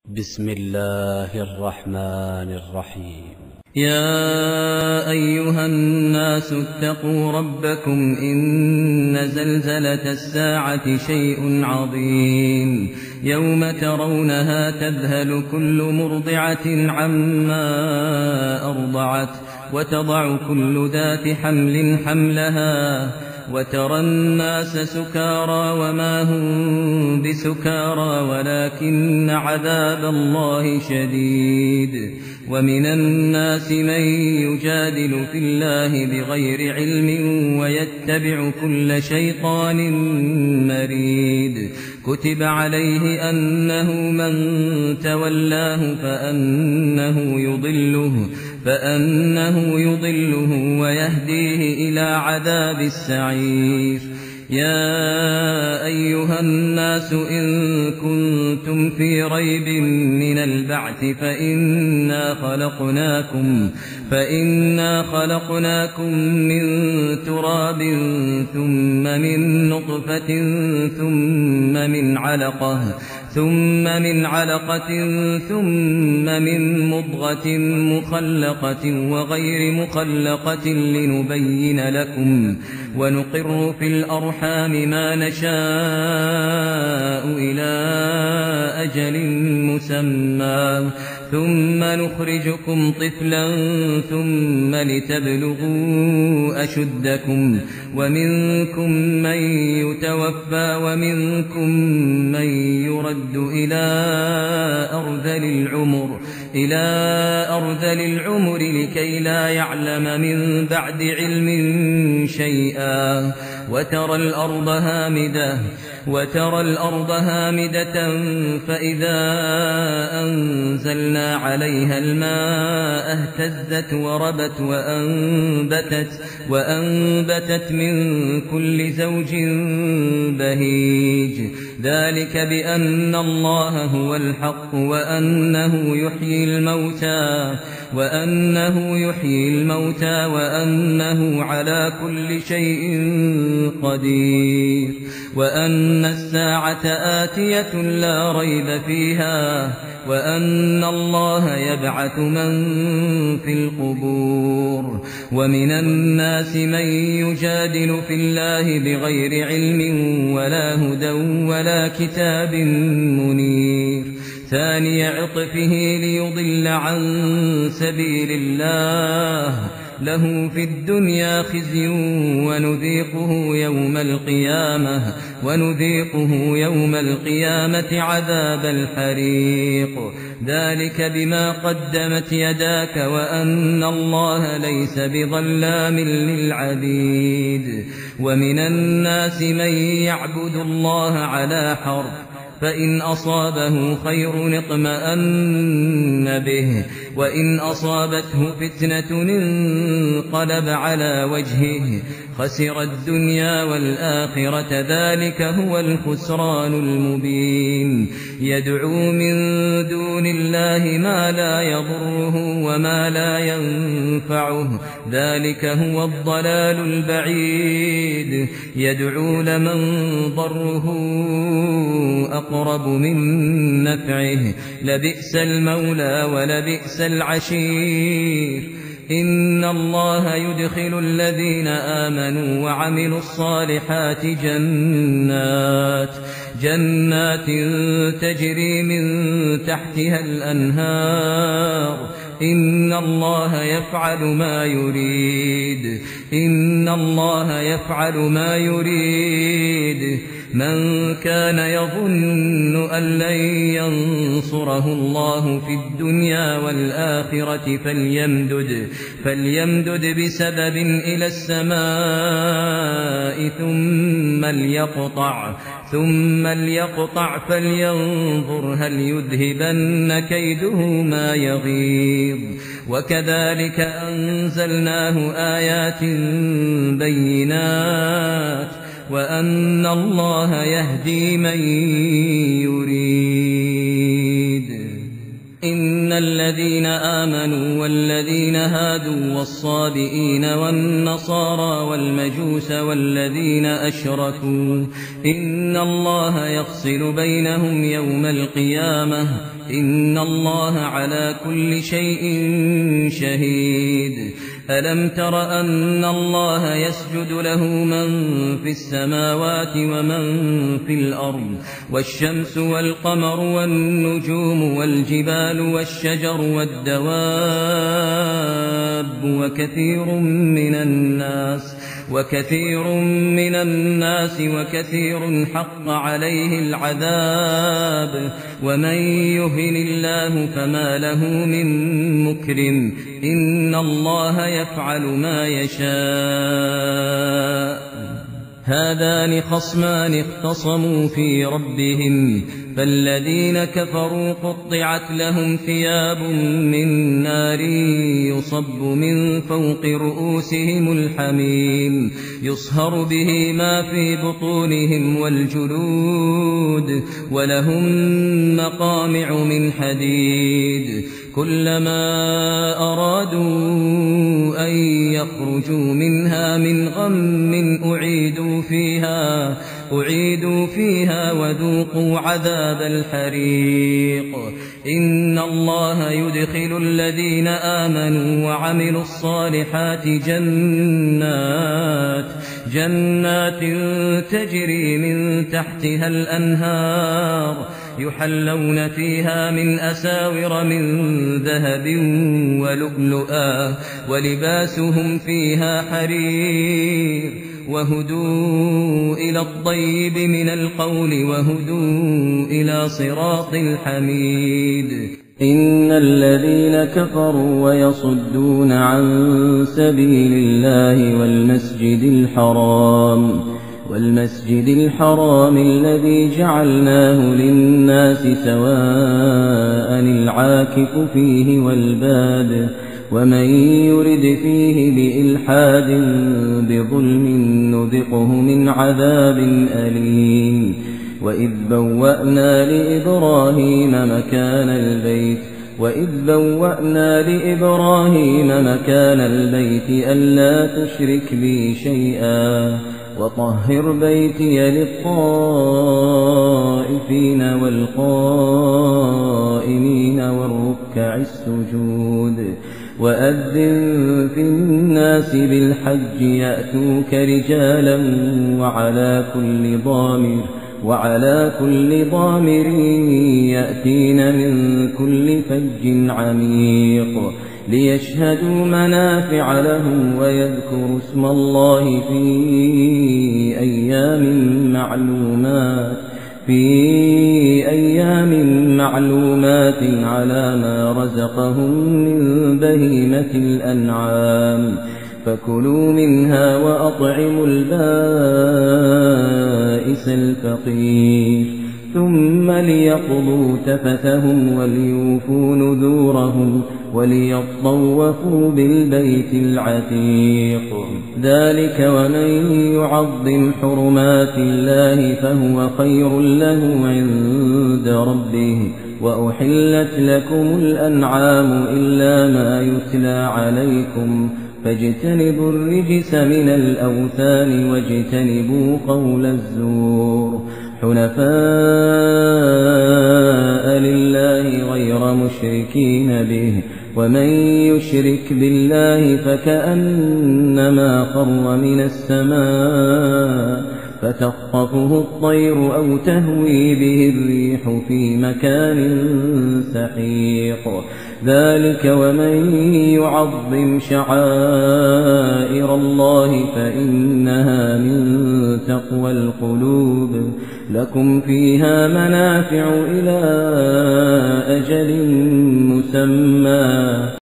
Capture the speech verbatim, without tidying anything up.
بسم الله الرحمن الرحيم. يا أيها الناس اتقوا ربكم إن زلزلة الساعة شيء عظيم يوم ترونها تذهل كل مرضعة عما أرضعت وتضع كل ذات حمل حملها وترى الناس سكارى وما هم بسكارى ولكن عذاب الله شديد. ومن الناس من يجادل في الله بغير علم ويتبع كل شيطان مريد. كتب عليه أنه من تولاه فأنه يضله فأنه يضله ويهديه إلى عذاب السعير. يا أيها الناس إن كنتم في ريب من البعث فإنا خلقناكم فإنا خلقناكم من تراب ثم من نطفة ثم من علقة ثم من علقة ثم من مضغة مخلقة وغير مخلقة لنبين لكم ونقر في الأرحام ما نشاء إلى أجل مسمى ثم نخرجكم طفلا ثم لتبلغوا أشدكم ومنكم من يتوفى ومنكم من يرد إلى أرذل العمر إلى أرذل العمر لكي لا يعلم من بعد علم شيئا. وترى الأرض هامدة وترى الأرض هامدة فإذا أنزلنا عليها الماء اهتزت وربت وأنبتت وأنبتت من كل زوج بهيج. ذلك بأن الله هو الحق وأنه يحيي الموتى وأنه يحيي الموتى وأنه على كل شيء قدير وأن الساعة آتية لا ريب فيها وأن الله يبعث من في القبور. ومن الناس من يجادل في الله بغير علم ولا هدى ولا كتاب منير. ثاني عطفه ليضل عن سبيل الله له في الدنيا خزي ونذيقه يوم القيامة ونذيقه يوم القيامة عذاب الحريق. ذلك بما قدمت يداك وأن الله ليس بظلام للعبيد. ومن الناس من يعبد الله على حرف فإن أصابه خير اطمأن به وإن أصابته فتنة انقلب على وجهه خسر الدنيا والآخرة. ذلك هو الخسران المبين. يدعو من دون الله ما لا يضره وما لا ينفعه ذلك هو الضلال البعيد. يدعو لمن ضره أقرب من نفعه لبئس المولى ولبئس العشير. إن الله يدخل الذين آمنوا وعملوا الصالحات جنات جنات تجري من تحتها الأنهار. إن الله يفعل ما يريد إن الله يفعل ما يريد. من كان يظن أن لن ينصره الله في الدنيا والآخرة فليمدد, فليمدد بسبب إلى السماء ثم ليقطع, ثم ليقطع فلينظر هل يذهبن كيده ما يغيظ. وكذلك أنزلناه آيات بينات وأن الله يهدي من يريد. إن الذين آمنوا والذين هادوا الصابئين والنصارى والمجوس والذين أشركوا إن الله يفصل بينهم يوم القيامة إن الله على كل شيء شهيد ألم تر أن الله يسجد له من في السماوات ومن في الأرض والشمس والقمر والنجوم والجبال والشجر والدواب وكثير من الناس وكثير من الناس وكثير حق عليه العذاب ومن يهن الله فما له من مكرم إن الله يفعل ما يشاء هذان خصمان اختصموا في ربهم فالذين كفروا قطعت لهم ثياب من نار يصب من فوق رؤوسهم الحميم يصهر به ما في بطونهم والجلود ولهم مقامع من حديد كلما أرادوا أن يخرجوا منها من غم أعيدوا فيها أعيدوا فيها وذوقوا عذاب الحريق إن الله يدخل الذين آمنوا وعملوا الصالحات جنات جنات تجري من تحتها الأنهار يحلون فيها من أساور من ذهب ولؤلؤا ولباسهم فيها حرير وهدوا إلى الطيب من القول وهدوا إلى صراط الحميد إن الذين كفروا ويصدون عن سبيل الله والمسجد الحرام والمسجد الحرام الذي جعلناه للناس سواء العاكف فيه والباد ومن يرد فيه بإلحاد بظلم نذقه من عذاب أليم وإذ بوأنا لإبراهيم مكان البيت وإذ بوأنا لإبراهيم مكان البيت ألا تشرك بي شيئا وطهر بيتي للطائفين والقائمين والركع السجود وأذن في الناس بالحج يأتوك رجالا وعلى كل ضامر وعلى كل ضامر يأتين من كل فج عميق ليشهدوا منافع لهم ويذكروا اسم الله في أيام معلومات في أيام معلومات على ما رزقهم من بهيمة الأنعام فكلوا منها وأطعموا البائس الفقير ثم ليقضوا تفثهم وليوفوا نذورهم وليطوفوا بالبيت العتيق ذلك ومن يعظم حرمات الله فهو خير له عند ربه وأحلت لكم الأنعام إلا ما يتلى عليكم فاجتنبوا الرجس من الأوثان واجتنبوا قول الزور حنفاء لله غير مشركين به ومن يشرك بالله فكأنما خر من السماء فتخطفه الطير أو تهوي به الريح في مكان سحيق ذلك ومن يعظم شعائر الله فإنها من تقوى القلوب لكم فيها منافع إلى أجل مسمى